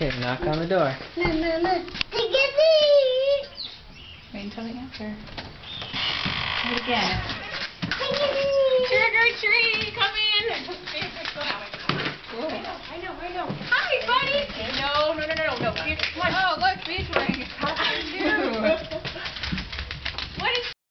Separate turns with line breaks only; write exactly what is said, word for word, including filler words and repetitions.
Here, knock on the door.
No, no, no. Take it.
Wait until they answer. Do it again.
Take it.
Trick or treat, come in.